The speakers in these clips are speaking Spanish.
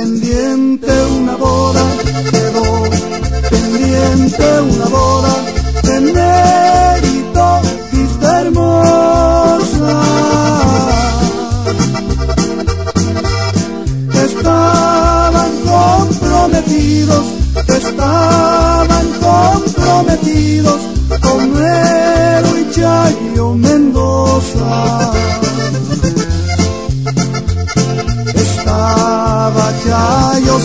pendiente una boda, quedó pendiente una boda, de mérito vista hermosa. Estaban comprometidos Homero y Chayo Mendoza. Estaba Chayo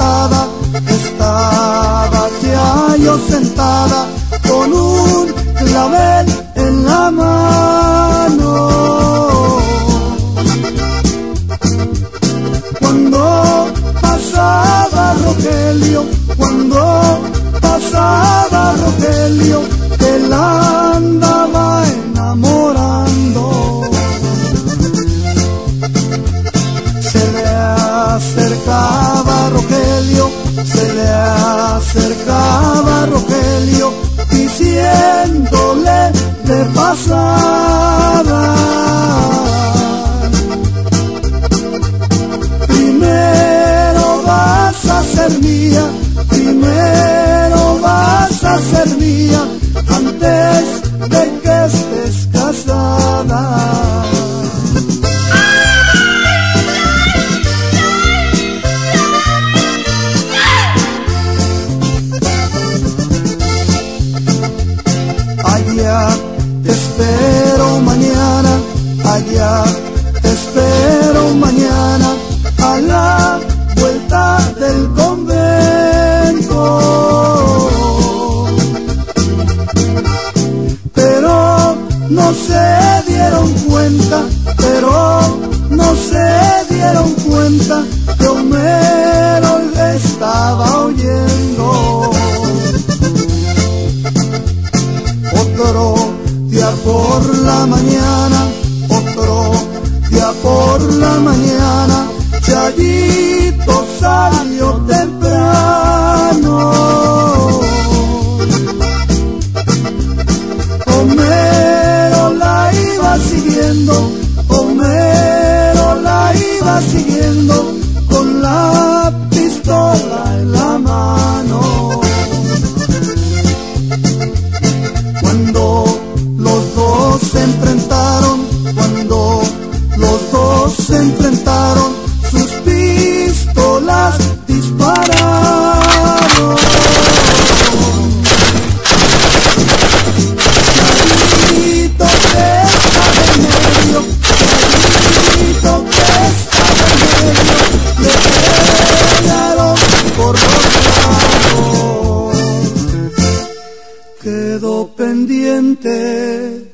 sentada con un clavel en la mano. Cuando pasaba Rogelio, que la andaba enamorando. Se le acercaba Rogelio, diciéndole de pasada: primero vas a ser mía, antes de que estés casada. Allá te espero mañana, a la vuelta del convento. Pero no se dieron cuenta que Homero estaba oyendo. Otro día por la mañana, Chayito salió temprano. Homero la iba siguiendo con la pistola en la mano. Cuando los dos se enfrentaron, sus pistolas dispararon. Chayito que estaba en medio, le pegaron por los lados. Quedó pendiente